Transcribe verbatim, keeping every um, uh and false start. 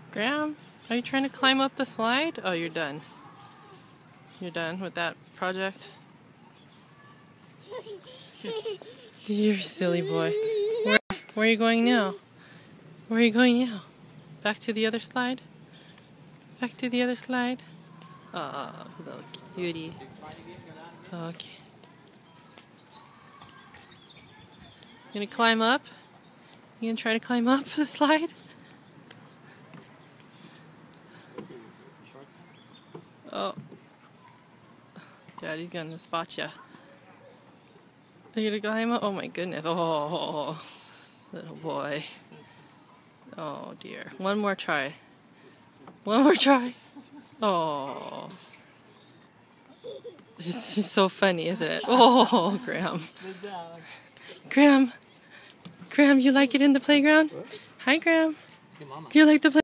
Graham, are you trying to climb up the slide? Oh, you're done. You're done with that project? You're a silly boy. Where, where are you going now? Where are you going now? Back to the other slide? Back to the other slide? Oh, little cutie. Okay. You gonna climb up? You gonna try to climb up the slide? Oh. Daddy's gonna spot ya. Are you gonna climb up? Oh my goodness. Oh, little boy. Oh dear. One more try. One more try. Oh. It's just so funny, isn't it? Oh, Graham. Graham. Graham, you like it in the playground? Hi, Graham. You like the play?